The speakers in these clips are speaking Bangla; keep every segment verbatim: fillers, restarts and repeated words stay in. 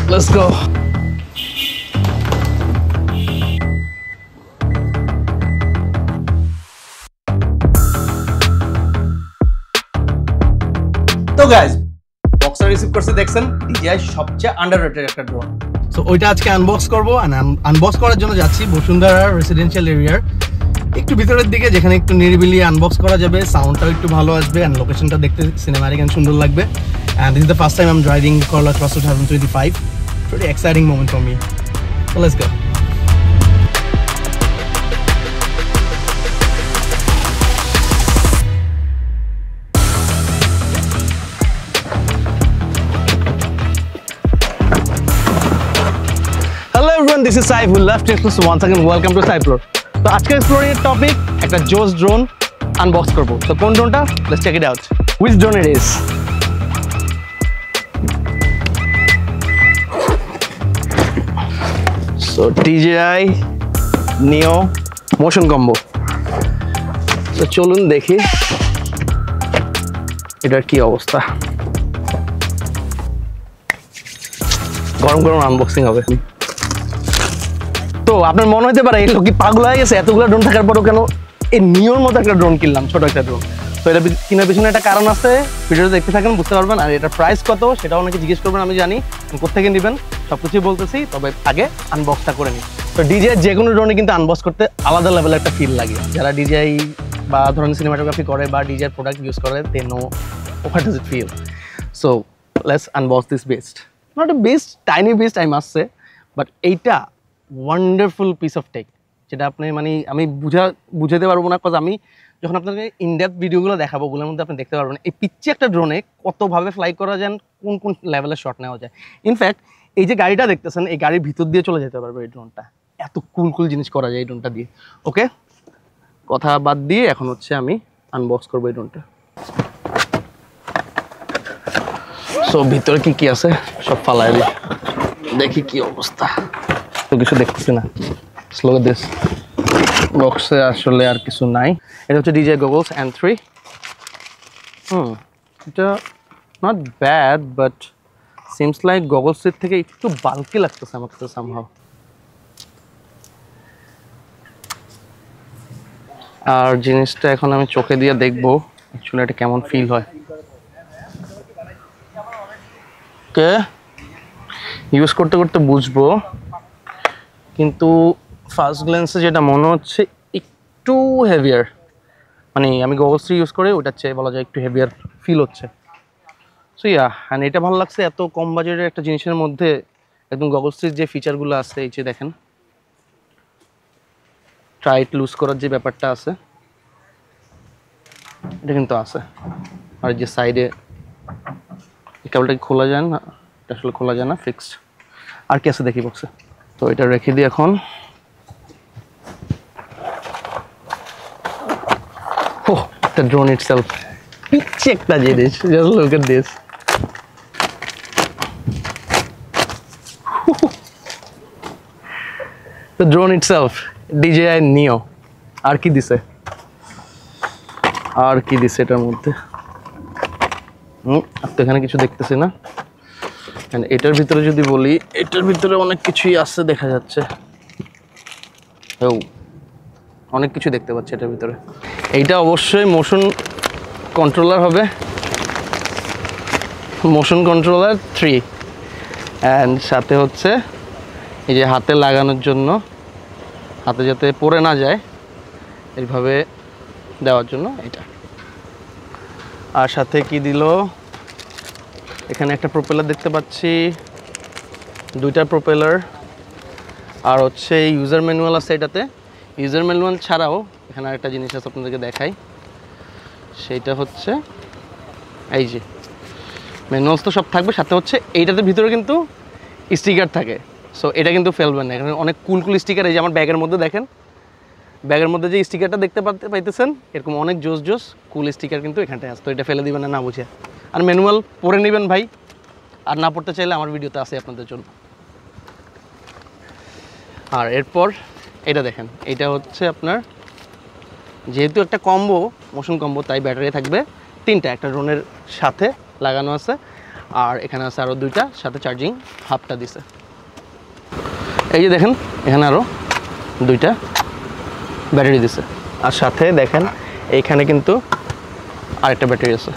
Let's go. তো গাইস বক্সার রিসিভ করতে দেখছেন ডিজিআই সবচেয়ে আন্ডাররেটেড একটা ড্রোন। সো ওইটা আজকে আনবক্স করব আর আনবক্স করার জন্য যাচ্ছি বসুন্ধরা রেসিডেন্সিয়াল এরিয়ার একটু ভিতরের দিকে, যেখানে একটু নিরিবিলি আনবক্স করা যাবে, সাউন্ডটাও একটু ভালো আসবে এন্ড লোকেশনটা দেখতে সিনেম্যাটিক এন্ড সুন্দর লাগবে। And this is the first time I'm driving Corolla Cross twenty twenty-five. Pretty exciting moment for me. So let's go. Hello everyone, this is Saif. We love to explore, so once again welcome to Saiflor. So আজকে exploring এর টপিক একটা জোস ড্রোন আনবক্স করব। So কোন ড্রোনটা? Let's check it out. Which drone it is? So D J I Neo motion combo. So চলুন দেখি এটার কি অবস্থা। গরম গরম আনবক্সিং হবে। তো আপনার মনে হতে পারে এই লোক কি পাগল হয়ে গেছে, এতগুলো ড্রোন থাকার পরও কেন এই নিওর মতো একটা ড্রোন কিনলাম, ছোট একটা ড্রোন। তো এটা কেনার পিছনে একটা কারণ আছে, ভিডিওটা দেখতে থাকেন বুঝতে পারবেন। আর এটার প্রাইস কত সেটা অনেকে জিজ্ঞেস করবেন, আমি জানি কোথেকে নেবেন সবকিছুই বলতেছি, তবে আগে আনবক্সটা করে নিই। তো ডিজিআই যে কোনো ড্রোনে কিন্তু আনবক্স করতে আলাদা লেভেলের একটা ফিল লাগে। যারা ডিজিআই বা ধরনের সিনেমাটোগ্রাফি করে বা ডিজিআই প্রোডাক্ট ইউজ করে they know what does it feel. So let's unbox this beast, not a beast, tiny beast I must say, but এইটা ওয়ান্ডারফুল পিস অফ টেক, যেটা আপনি মানে আমি বুঝা বুঝাতে পারবো না, কজ আমি যখন আপনাকে ইনডেপথ ভিডিওগুলো দেখাবো ওগুলোর মধ্যে আপনি দেখতে পারবেন এই পিচ্ছি একটা ড্রোনে কতভাবে ফ্লাই করা যায়, কোন কোন লেভেলের শট নেওয়া যায়। ইনফ্যাক্ট এই যে গাড়িটা দেখতেছেন এই গাড়ির ভিতর দিয়ে চলে যেতে পারবে এই ড্রোনটা, এত কুল কুল জিনিস করা যায় এই ড্রোনটা দিয়ে। ওকে, কথা বাদ দিয়ে এখন হচ্ছে আমি আনবক্স করবো এই ড্রোনটা। সো ভিতরে কি কি আছে সব ফালাই দিই, দেখি কি অবস্থা। তো কিছু দেখতেছি না, স্লো দিস বক্সে আসলে আর কিছু নাই। এটা হচ্ছে DJI goggles N three. Hmm এটা not bad, but seems like গগলসের থেকে একটু বাল্কি লাগতেছে আমার কাছে সামহাও। আর জিনিসটা এখন আমি চোখে দিয়ে দেখবো অ্যাকচুয়ালি এটা কেমন ফিল হয়। ওকে, ইউজ করতে করতে বুঝবো, কিন্তু ফার্স্ট গ্ল্যান্সে যেটা মনে হচ্ছে একটু হেভিয়ার, মানে আমি গগলসটি ইউজ করে ওটার চেয়ে বলা যায় একটু হেভিয়ার ফিল হচ্ছে। সো ইয়া, অ্যান্ড এটা ভালো লাগছে এত কম বাজেটের একটা জিনিসের মধ্যে একদম গগলসটির যে ফিচারগুলো আছে এই যে দেখেন, টাইট লুজ করার যে ব্যাপারটা আছে এটা কিন্তু আছে। আর যে সাইডে এই কেবলটা কি খোলা যায় না, এটা আসলে খোলা যায় না, ফিক্সড। আর কি আছে দেখি বক্সে। তো এটা রেখে দিই এখন। Oh, the drone itself. Check the জিনিস, just look at this. The drone itself, D J I Neo. আর কি দিছে, আর কি দিছে এটার মধ্যে? হুম, তো এখানে কিছু দেখতেছি না। And এটার ভিতরে যদি বলি, এটার ভিতরে অনেক কিছুই আছে দেখা যাচ্ছে। ও, অনেক কিছু দেখতে পাচ্ছি এটার ভিতরে। এইটা অবশ্যই মোশন কন্ট্রোলার হবে, মোশন কন্ট্রোলার থ্রি। অ্যান্ড সাথে হচ্ছে এই যে হাতে লাগানোর জন্য, হাতে যাতে পড়ে না যায় এইভাবে দেওয়ার জন্য এটা। আর সাথে কি দিল, এখানে একটা প্রোপেলার দেখতে পাচ্ছি, দুইটা প্রোপেলার। আর হচ্ছে ইউজার ম্যানুয়াল আছে এটাতে। ইউজার ম্যানুয়াল ছাড়াও এখানে আরেকটা জিনিস আছে আপনাদেরকে দেখাই, সেইটা হচ্ছে এই যে ম্যানুয়ালস তো সব থাকবে, সাথে হচ্ছে এইটাতে ভিতরে কিন্তু স্টিকার থাকে। সো এটা কিন্তু ফেলবেন না, এখানে অনেক কুল কুল স্টিকার। এই যে আমার ব্যাগের মধ্যে দেখেন, ব্যাগের মধ্যে যে স্টিকারটা দেখতে পাইতেছেন এরকম অনেক জোস জোস কুল স্টিকার কিন্তু এখানটায় আছে। তো এটা ফেলে দিবেন না, না বুঝে। আর ম্যানুয়াল পড়ে নেবেন ভাই, আর না পড়তে চাইলে আমার ভিডিওতে আছে আপনাদের জন্য। আর এরপর এটা দেখেন, এটা হচ্ছে আপনার যেহেতু একটা কম্বো, মোশন কম্বো, তাই ব্যাটারি থাকবে তিনটা, একটা ড্রোনের সাথে লাগানো আছে। আর এখানে আছে আরও দুইটা, সাথে চার্জিং হাবটা দিছে। এই যে দেখেন এখানে আরও দুইটা ব্যাটারি দিছে, আর সাথে দেখেন এইখানে কিন্তু আরেকটা ব্যাটারি আছে।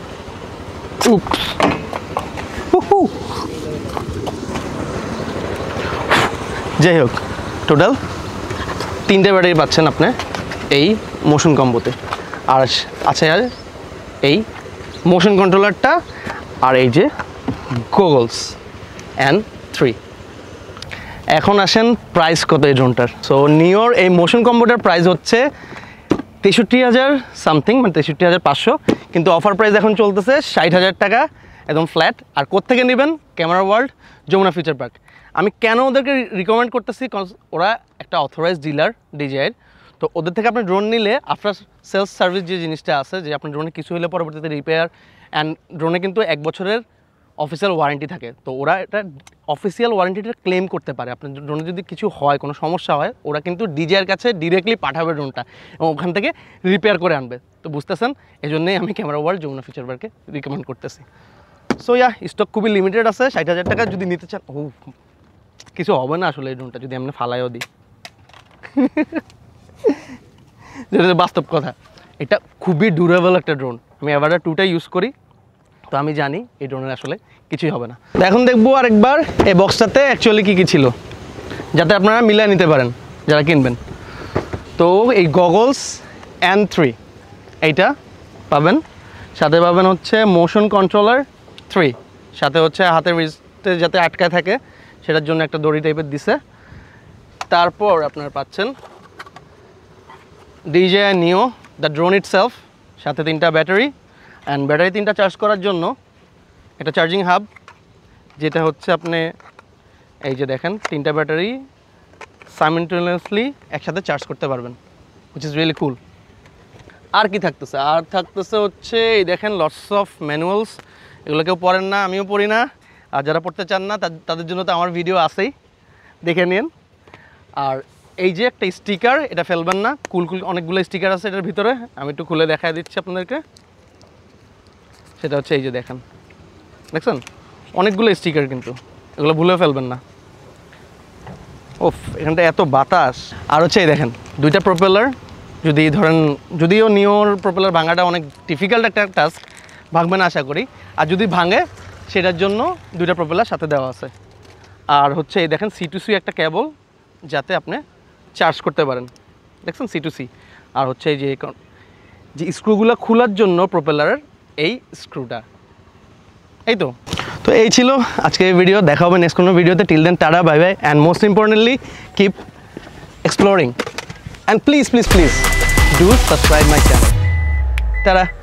যাই হোক, টোটাল তিনটে ব্যাটারি পাচ্ছেন আপনি এই মোশন কম্বোতে। আর আছে আর এই মোশন কন্ট্রোলারটা, আর এই যে গগলস এন থ্রি। এখন আসেন প্রাইস কত এই ড্রোনটার। সো নিওর এই মোশন কম্বোটার প্রাইস হচ্ছে তেষট্টি হাজার সামথিং, মানে তেষট্টি হাজার পাঁচশো, কিন্তু অফার প্রাইস এখন চলতেছে ষাট হাজার টাকা একদম ফ্ল্যাট। আর কোত্থেকে নেবেন? Camera world, Jamuna future park. আমি কেন ওদেরকে রিকমেন্ড করতেছি, কজ ওরা একটা অথরাইজ ডিলার ডিজিআইয়ের, তো ওদের থেকে আপনি ড্রোন নিলে আফটার সেলস সার্ভিস যে জিনিসটা আছে, যে আপনার ড্রোনে কিছু হলে পরবর্তীতে রিপেয়ার অ্যান্ড ড্রোনে কিন্তু এক বছরের অফিসিয়াল ওয়ারেন্টি থাকে, তো ওরা এটা অফিসিয়াল ওয়ারেন্টিটা ক্লেম করতে পারে। আপনার ড্রোনে যদি কিছু হয়, কোনো সমস্যা হয়, ওরা কিন্তু ডিজিআইয়ের কাছে ডিরেক্টলি পাঠাবে ড্রোনটা এবং ওখান থেকে রিপেয়ার করে আনবে। তো বুঝতেছেন, এই জন্যই আমি ক্যামেরা ওয়ার্ল্ড, যমুনা ফিউচার পার্কে রিকমেন্ড করতেছি। সো ইয়া, স্টক খুবই লিমিটেড আছে। ষাট হাজার টাকা যদি নিতে চান, ও কিছু হবে না আসলে এই ড্রোনটা যদি আমরা ফালাইও দিই। যেটা বাস্তব কথা, এটা খুবই ডিউরেবল একটা ড্রোন। আমি এভারটা টুটা ইউজ করি, তো আমি জানি এই ড্রোনের আসলে কিছুই হবে না। তো এখন দেখবো আরেকবার এই বক্সটাতে অ্যাকচুয়ালি কী কী ছিল, যাতে আপনারা মিলিয়ে নিতে পারেন যারা কিনবেন। তো এই গগলস এন থ্রি এইটা পাবেন, সাথে পাবেন হচ্ছে মোশন কন্ট্রোলার থ্রি, সাথে হচ্ছে হাতের রিস্টে যাতে আটকায় থাকে সেটার জন্য একটা দড়ি টাইপের দিছে। তারপর আপনারা পাচ্ছেন ডিজিআই নিও দ্য ড্রোন ইটসেলফ, সাথে তিনটা ব্যাটারি, অ্যান্ড ব্যাটারি তিনটা চার্জ করার জন্য একটা চার্জিং হাব, যেটা হচ্ছে আপনি এই যে দেখেন তিনটা ব্যাটারি সাইমেন্টেনিয়াসলি একসাথে চার্জ করতে পারবেন, হুইচ ইজ রিয়েলি কুল। আর কি থাকতেছে? আর থাকতেছে হচ্ছে এই দেখেন লটস অফ ম্যানুয়ালস, এগুলো কেউ পড়েন না, আমিও পড়ি না, আর যারা পড়তে চান না তাদের জন্য তো আমার ভিডিও আছেই, দেখে নিন। আর এই যে একটা স্টিকার, এটা ফেলবেন না, কুল কুল অনেকগুলো স্টিকার আছে এটার ভিতরে, আমি একটু খুলে দেখাই দিচ্ছি আপনাদেরকে। সেটা হচ্ছে এই যে দেখেন, দেখছেন অনেকগুলো স্টিকার, কিন্তু এগুলো ভুলে ফেলবেন না। ওফ, এখানটা এত বাতাস। আর হচ্ছে এই দেখেন দুইটা প্রপেলার, যদি ধরেন, যদিও নিওর প্রপেলার ভাঙাটা অনেক ডিফিকাল্ট একটা টাস্ক, ভাঙবে না আশা করি, আর যদি ভাঙে সেটার জন্য দুইটা প্রপেলার সাথে দেওয়া আছে। আর হচ্ছে এই দেখেন সি টু সি একটা কেবল, যাতে আপনি চার্জ করতে পারেন, দেখছেন সি টু সি। আর হচ্ছে এই যে যে স্ক্রুগুলো খোলার জন্য প্রপেলারের এই স্ক্রুটা, এই তো। তো এই ছিল আজকে এই ভিডিও, দেখা হবে নেক্সট কোনো ভিডিওতে। Till then tata, bye bye, and most importantly keep exploring, and please please please do subscribe my channel. Tata.